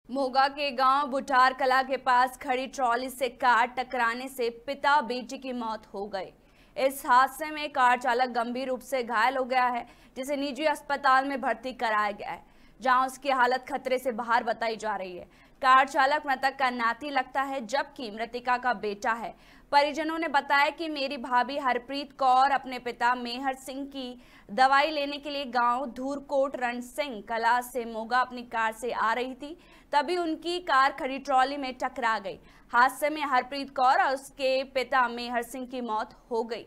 मोगा के गांव बुटार कला के पास खड़ी ट्रॉली से कार टकराने से पिता बेटी की मौत हो गई। इस हादसे में कार चालक गंभीर रूप से घायल हो गया है, जिसे निजी अस्पताल में भर्ती कराया गया है, जहां उसकी हालत खतरे से बाहर बताई जा रही है। कार चालक मृतक का नाती लगता है, जबकि मृतिका का बेटा है। परिजनों ने बताया कि मेरी भाभी हरप्रीत कौर अपने पिता मेहर सिंह की दवाई लेने के लिए गांव धूरकोट रण सिंह कला से मोगा अपनी कार से आ रही थी, तभी उनकी कार खड़ी ट्रॉली में टकरा गई। हादसे में हरप्रीत कौर और उसके पिता मेहर सिंह की मौत हो गई।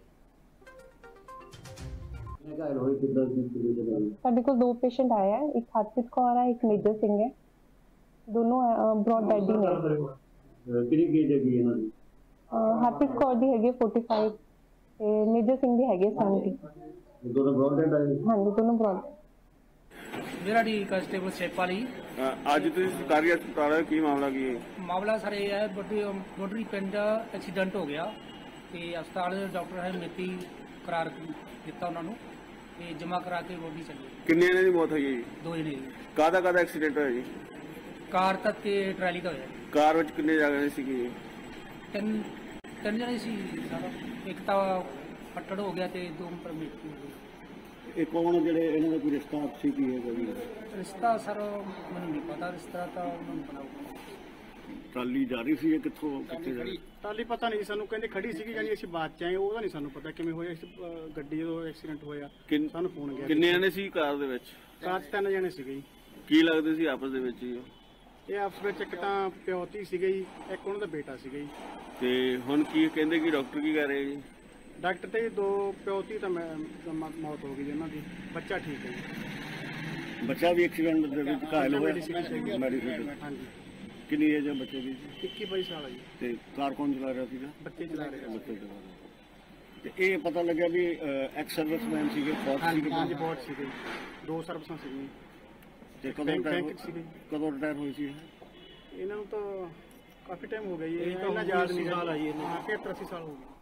ਸਾਡੇ ਕੋਲ ਦੋ ਪੇਸ਼ੈਂਟ ਆਏ हैं, एक हरप्रीत कौर है, एक मेजर सिंह है। दोनों ब्रॉड डेड ही ने। ਕਿਹੜੀ ਗੇਜ ਹੈਗੀ ਇਹਨਾਂ ਦੀ? हरप्रीत कौर ਦੀ ਹੈਗੀ 45 ਤੇ ਮੇਜਰ ਸਿੰਘ ਦੀ ਹੈਗੀ 70। ਦੋਨੋਂ ਬ੍ਰੌਡ ਡੈਡ ਆਏ? ਹਾਂਜੀ, ਦੋਨੋਂ ब्रॉड। मेरा डी कांस्टेबल शेपाली। ਅੱਜ ਤੁਸੀਂ ਸਰਕਾਰੀ ਹਸਪਤਾਲ ਆਏ, ਕੀ ਮਾਮਲਾ ਕੀ ਹੈ? मामला सर ये है बॉर्डरी पिंड एक्सीडेंट हो गया ਤੇ ਹਸਪਤਾਲ ਦੇ ਡਾਕਟਰ ਹੈ ਮਿਤੀ ਕਰਾਰ ਦਿੱਤਾ ਉਹਨਾਂ ਨੂੰ ਤੇ ਜਮ੍ਹਾਂ ਕਰਾ ਕੇ ਬੋਡੀ ਚੱਲੀ। ਕਿੰਨੇ ਜਣੇ ਦੀ ਮੌਤ ਹੋਈ ਹੈ ਜੀ? ਦੋ ਜਣੇ। ਕਾਹਦਾ ਐਕਸੀਡੈਂਟ ਹੋਇਆ ਜੀ? ਕਾਰ ਤੱਕ ਤੇ ਟਰਾਲੀ ਦਾ ਹੋਇਆ। ਕਾਰ ਵਿੱਚ ਕਿੰਨੇ ਜਣੇ ਸੀਗੇ ਜੀ? ਤਿੰਨ ਜਣੇ ਸੀ ਸਾਰਾ। ਇੱਕ ਤਾਂ ਫੱਟੜ ਹੋ ਗਿਆ ਤੇ ਦੋ ਪਰਮਿਟ ਹੋ ਗਏ। ਇਹ ਕੌਣ ਜਿਹੜੇ ਇਹਨਾਂ ਦਾ ਕੋਈ ਰਿਸ਼ਤਾ ਆਪਸੀ ਕੀ ਹੈਗਾ ਜੀ? ਰਿਸ਼ਤਾ ਸਰ ਮੈਨੂੰ ਨਹੀਂ ਪਤਾ, ਰਿਸ਼ਤਾ ਤਾਂ ਉਹਨਾਂ ਨੂੰ ਪਤਾ। ਟਰਾਲੀ ਜਾ ਰਹੀ ਸੀ ਕਿੱਥੋਂ ਕਿੱਥੇ ਜਾ ਰਹੀ? ਟਰਾਲੀ ਪਤਾ ਨਹੀਂ ਸਾਨੂੰ, ਕਹਿੰਦੇ ਖੜੀ ਸੀਗੀ, ਜਾਨੀ ਅਸੀਂ ਬਾਅਦ ਚ ਆਏ, ਉਹਦਾ ਨਹੀਂ ਸਾਨੂੰ ਪਤਾ ਕਿਵੇਂ ਹੋਇਆ। ਗੱਡੀ ਜਦੋਂ ਐਕਸੀਡੈਂਟ ਹੋਇਆ ਸਾਨੂੰ ਫੋਨ ਗਿਆ। ਕਿੰਨੇ ਜਣੇ ਸੀ ਕਾਰ ਦੇ ਵਿੱਚ? ਕਾਰ 'ਚ 3 ਜਣੇ ਸੀਗੇ ਜੀ। ਕੀ ਲੱਗਦੇ ਸੀ ਆਪਸ ਦੇ ਵਿੱਚ ਜੀ? ਇਹ ਆਪਸ ਵਿੱਚ ਇੱਕ ਤਾਂ ਪਿਓਤੀ ਸੀਗੇ ਜੀ, ਇੱਕ ਉਹਨਾਂ ਦਾ ਬੇਟਾ ਸੀਗਾ ਜੀ। ਤੇ ਹੁਣ ਕੀ ਕਹਿੰਦੇ ਕਿ ਡਾਕਟਰ ਕੀ ਕਰ ਰਹੇ ਜੀ? ਡਾਕਟਰ ਤੇ ਦੋ ਪਿਓਤੀ ਤਾਂ ਮੌਤ ਹੋ ਗਈ ਜੀ ਉਹਨਾਂ ਦੀ, ਬੱਚਾ ਠੀਕ ਹੈ ਜੀ। ਬੱਚਾ ਵੀ ਐਕਸੀਡੈਂਟ ਦੇ ਵਿੱਚ ਘਾਇਲ ਹੋਇਆ? ਮੈਡੀਸਿਨ। ਹਾਂਜੀ। ਕਿੰਨੀ ਏਜ ਹੈ ਬੱਚੇ ਦੀ? 21-22 ਸਾਲ ਹੈ ਜੀ। ਤੇ ਕਾਰ ਕੌਣ ਚਲਾ ਰਿਹਾ ਸੀਗਾ? ਬੱਚੇ ਚਲਾ ਰਹੇ ਸੀ। ਬੱਚੇ ਚਲਾ ਰਹੇ। ਤੇ ਇਹ ਪਤਾ ਲੱਗਿਆ ਵੀ ਐਕਸ ਸਰਵਿਸਮੈਨ ਸੀਗੇ, ਫੌਜ ਸੀਗੇ? ਹਾਂਜੀ, ਬਹੁਤ ਸੀਗੇ, 2 ਸਰਵਿਸਾਂ ਸੀਗੀਆਂ। ਤੇ ਕਦੋਂ ਰਿਟਾਇਰ ਹੋਈ ਸੀ? ਇਹਨਾਂ ਨੂੰ ਤਾਂ ਕਾਫੀ ਟਾਈਮ ਹੋ ਗਿਆ ਜੀ, ਇਹਨਾਂ ਯਾਦ ਨਹੀਂ। 80 ਸਾਲ ਹੋ ਗਏ।